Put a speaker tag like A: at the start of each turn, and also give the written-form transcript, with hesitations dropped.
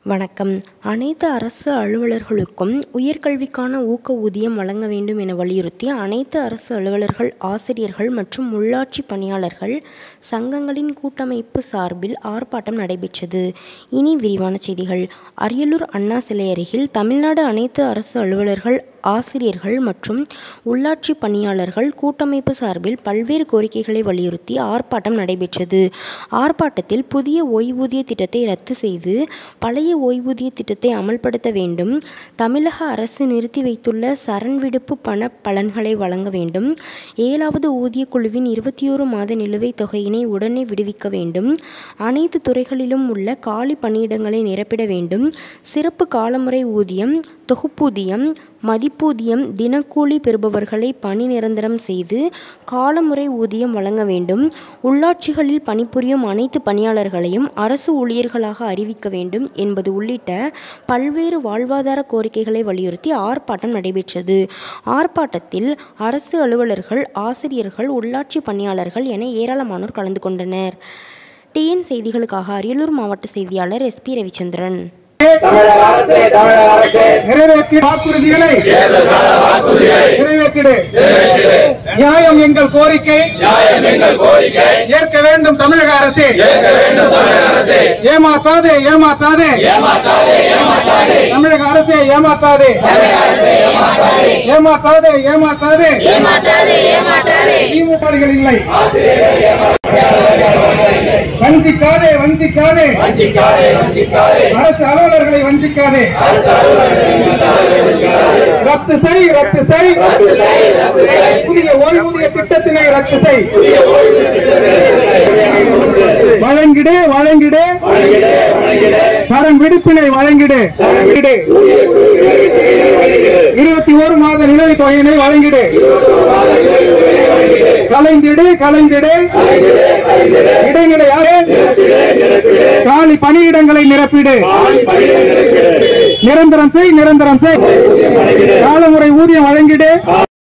A: வணக்கம். அனைத்து அரசு அலுவலர்களுக்கும் உயர்கல்விக்கான ஊக்க ஊதியம் வழங்க வேண்டும் என வலியுறுத்தி அனைத்து அரசு அலுவலர்கள், ஆசிரியர்கள் மற்றும் உள்ளாட்சி பணியாளர்கள் சங்கங்களின் கூட்டமைப்பு சார்பில் ஆர்ப்பாட்டம் நடைபெற்றது. இனி விரிவான செய்திகள். அரியலூர் அண்ணா சிலை அருகில் தமிழ்நாடு அனைத்து அரசு அலுவலர்கள், ஆசிரியர்கள் மற்றும் உள்ளாட்சி பணியாளர்கள் கூட்டமைப்பு சார்பில் பல்வேறு கோரிக்கைகளை வலியுறுத்தி ஆர்ப்பாட்டம் நடைபெற்றது. ஆர்ப்பாட்டத்தில் புதிய ஓய்வூதிய திட்டத்தை ரத்து செய்து பழைய ஓய்வூதிய திட்டத்தை அமல்படுத்த வேண்டும், தமிழக அரசு நிறுத்தி வைத்துள்ள சரண் விடுப்பு பண பலன்களை வழங்க வேண்டும், 7வது ஊதிய குழுவின் 21 மாத நிலுவைத் தொகையினை உடனே விடுவிக்க வேண்டும், அனைத்து துறைகளிலும் உள்ள காலி பணியிடங்களை நிரப்பிட வேண்டும், சிறப்பு காலமுறை ஊதியம், தொகுப்பூதியம், மதிப்பூதியம், தினக்கூலி பெறுபவர்களை பணி நிரந்தரம் செய்து காலமுறை ஊதியம் வழங்க வேண்டும், உள்ளாட்சிகளில் பணிபுரியும் அனைத்து பணியாளர்களையும் அரசு ஊழியர்களாக அறிவிக்க வேண்டும் என்பது உள்ளிட்ட பல்வேறு வாழ்வாதார கோரிக்கைகளை வலியுறுத்தி ஆர்ப்பாட்டம் நடைபெற்றது. ஆர்ப்பாட்டத்தில் அரசு அலுவலர்கள், ஆசிரியர்கள், உள்ளாட்சி பணியாளர்கள் என ஏராளமானோர் கலந்து கொண்டனர். டிஎன் செய்திகளுக்காக அரியலூர் மாவட்ட செய்தியாளர் SP ரவிச்சந்திரன்.
B: நியாயம் எங்கள் கோரிக்கை, ஏற்க வேண்டும் தமிழக அரசே. ஏமாற்றாதே ஏமாற்றாதே தமிழக அரசே, ஏமாற்றாதே ஏமாற்றாதே ஏமாற்றாதே திமுகர்கள் இல்லை. வஞ்சிக்காதே வஞ்சிக்காதே அரசு அலுவலர்களை வஞ்சிக்காதே. ரத்து செய் ரத்து செய் புதிய ஓய்வூதிய திட்டத்தினை ரத்து செய். வழங்கிடு வழங்கிடு சரண் விடுப்பினை வழங்கிடு. 21 மாத நிலுவைத் தொகையினை வழங்கிடு. கலைந்திடு கலைந்திடு இடைநிலையாக காலி பணியிடங்களை நிரப்பிடு. நிரந்தரம் செய் காலமுறை ஊதியம் வழங்கிடு.